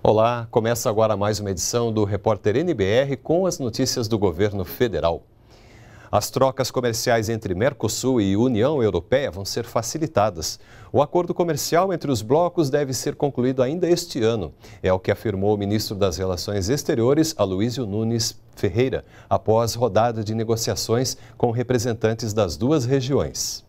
Olá, começa agora mais uma edição do Repórter NBR com as notícias do governo federal. As trocas comerciais entre Mercosul e União Europeia vão ser facilitadas. O acordo comercial entre os blocos deve ser concluído ainda este ano. É o que afirmou o ministro das Relações Exteriores, Aloísio Nunes Ferreira, após rodada de negociações com representantes das duas regiões.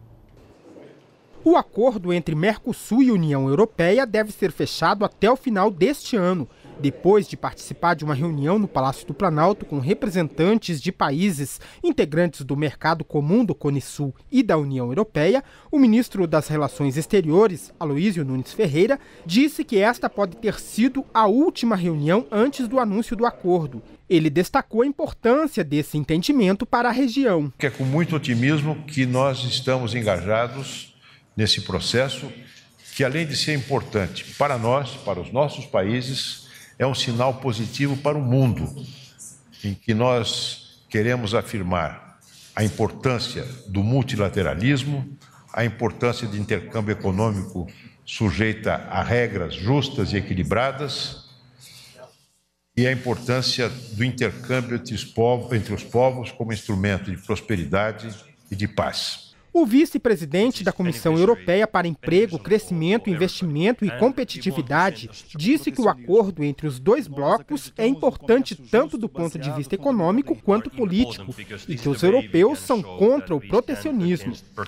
O acordo entre Mercosul e União Europeia deve ser fechado até o final deste ano. Depois de participar de uma reunião no Palácio do Planalto com representantes de países integrantes do Mercado Comum do Cone Sul e da União Europeia, o ministro das Relações Exteriores, Aloísio Nunes Ferreira, disse que esta pode ter sido a última reunião antes do anúncio do acordo. Ele destacou a importância desse entendimento para a região. É com muito otimismo que nós estamos engajados nesse processo, que além de ser importante para nós, para os nossos países, é um sinal positivo para o mundo, em que nós queremos afirmar a importância do multilateralismo, a importância de intercâmbio econômico sujeita a regras justas e equilibradas e a importância do intercâmbio entre os povos como instrumento de prosperidade e de paz. O vice-presidente da Comissão Europeia para Emprego, Crescimento, Investimento e Competitividade disse que o acordo entre os dois blocos é importante tanto do ponto de vista econômico quanto político e que os europeus são contra o protecionismo.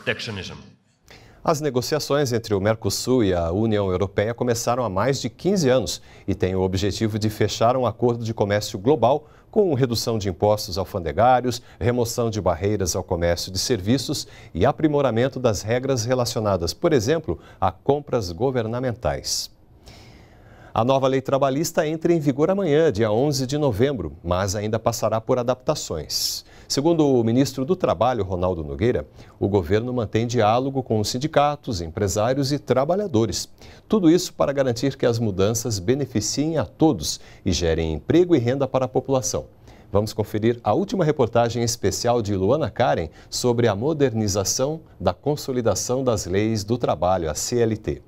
As negociações entre o Mercosul e a União Europeia começaram há mais de 15 anos e têm o objetivo de fechar um acordo de comércio global com redução de impostos alfandegários, remoção de barreiras ao comércio de serviços e aprimoramento das regras relacionadas, por exemplo, a compras governamentais. A nova lei trabalhista entra em vigor amanhã, dia 11 de novembro, mas ainda passará por adaptações. Segundo o ministro do Trabalho, Ronaldo Nogueira, o governo mantém diálogo com os sindicatos, empresários e trabalhadores. Tudo isso para garantir que as mudanças beneficiem a todos e gerem emprego e renda para a população. Vamos conferir a última reportagem especial de Luana Karen sobre a modernização da consolidação das leis do trabalho, a CLT.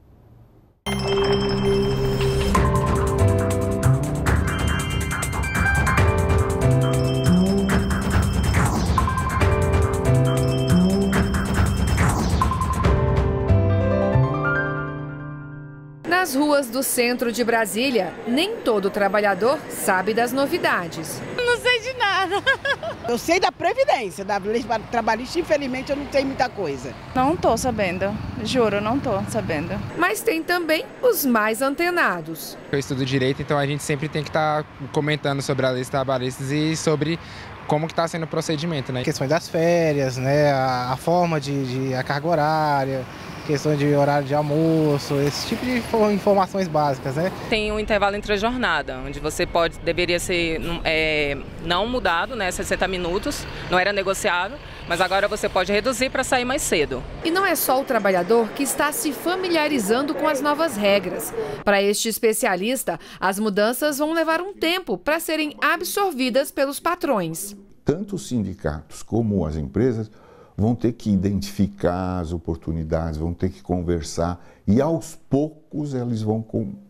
Nas ruas do centro de Brasília, nem todo trabalhador sabe das novidades. Não sei de nada. Eu sei da Previdência, da lei trabalhista, infelizmente eu não sei muita coisa. Não tô sabendo, juro, não tô sabendo. Mas tem também os mais antenados. Eu estudo direito, então a gente sempre tem que estar comentando sobre as leis trabalhistas e sobre como que está sendo o procedimento, né? Questões das férias, né? A forma a carga horária, questões de horário de almoço, esse tipo de informações básicas, né? Tem um intervalo entre a jornada, onde você deveria ser não mudado, né, 60 minutos, não era negociável, mas agora você pode reduzir para sair mais cedo. E não é só o trabalhador que está se familiarizando com as novas regras. Para este especialista, as mudanças vão levar um tempo para serem absorvidas pelos patrões. Tanto os sindicatos como as empresas vão ter que identificar as oportunidades, vão ter que conversar e aos poucos eles vão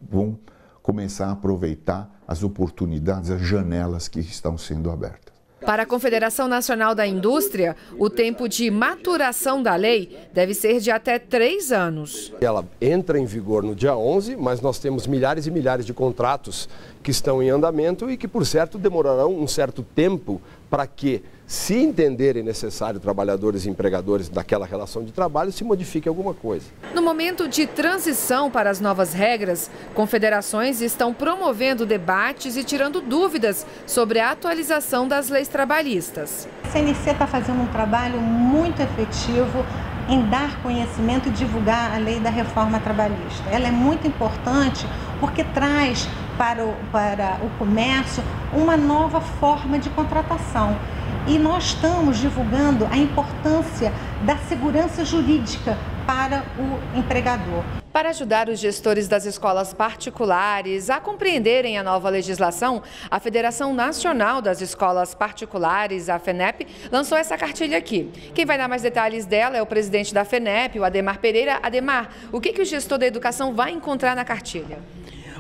começar a aproveitar as oportunidades, as janelas que estão sendo abertas. Para a Confederação Nacional da Indústria, o tempo de maturação da lei deve ser de até 3 anos. Ela entra em vigor no dia 11, mas nós temos milhares e milhares de contratos que estão em andamento e que, por certo, demorarão um certo tempo para que, se entenderem necessário trabalhadores e empregadores daquela relação de trabalho, se modifique alguma coisa. No momento de transição para as novas regras, confederações estão promovendo debates e tirando dúvidas sobre a atualização das leis trabalhistas. A CNC está fazendo um trabalho muito efetivo em dar conhecimento e divulgar a lei da reforma trabalhista. Ela é muito importante porque traz para o comércio uma nova forma de contratação. E nós estamos divulgando a importância da segurança jurídica para o empregador. Para ajudar os gestores das escolas particulares a compreenderem a nova legislação, a Federação Nacional das Escolas Particulares, a FENEP, lançou essa cartilha aqui. Quem vai dar mais detalhes dela é o presidente da FENEP, o Ademar Pereira. Ademar, o que o gestor da educação vai encontrar na cartilha?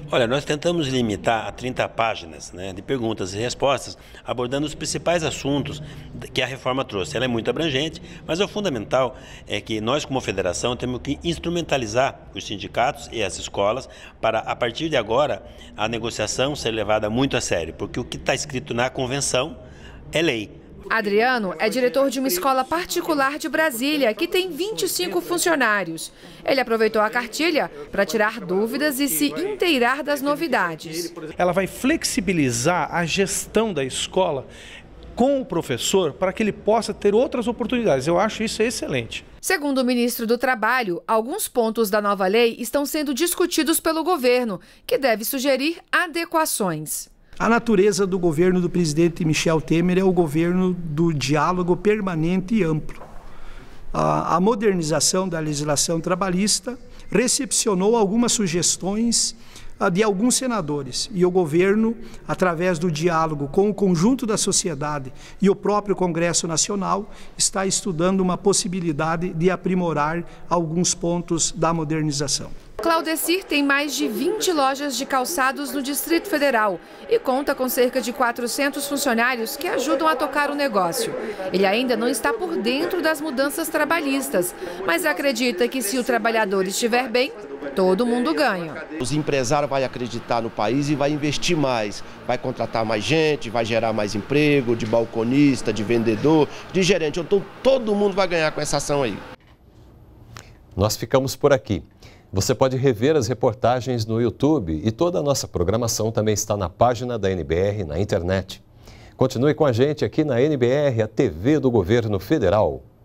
Olha, nós tentamos limitar a 30 páginas, né, de perguntas e respostas, abordando os principais assuntos que a reforma trouxe. Ela é muito abrangente, mas o fundamental é que nós, como federação, temos que instrumentalizar os sindicatos e as escolas para, a partir de agora, a negociação ser levada muito a sério, porque o que está escrito na convenção é lei. Adriano é diretor de uma escola particular de Brasília, que tem 25 funcionários. Ele aproveitou a cartilha para tirar dúvidas e se inteirar das novidades. Ela vai flexibilizar a gestão da escola com o professor para que ele possa ter outras oportunidades. Eu acho isso excelente. Segundo o ministro do Trabalho, alguns pontos da nova lei estão sendo discutidos pelo governo, que deve sugerir adequações. A natureza do governo do presidente Michel Temer é o governo do diálogo permanente e amplo. A modernização da legislação trabalhista recepcionou algumas sugestões de alguns senadores e o governo, através do diálogo com o conjunto da sociedade e o próprio Congresso Nacional, está estudando uma possibilidade de aprimorar alguns pontos da modernização. Claudecir tem mais de 20 lojas de calçados no Distrito Federal e conta com cerca de 400 funcionários que ajudam a tocar o negócio. Ele ainda não está por dentro das mudanças trabalhistas, mas acredita que se o trabalhador estiver bem, todo mundo ganha. Os empresários vão acreditar no país e vai investir mais, vai contratar mais gente, vai gerar mais emprego, de balconista, de vendedor, de gerente. Então todo mundo vai ganhar com essa ação aí. Nós ficamos por aqui. Você pode rever as reportagens no YouTube e toda a nossa programação também está na página da NBR na internet. Continue com a gente aqui na NBR, a TV do Governo Federal.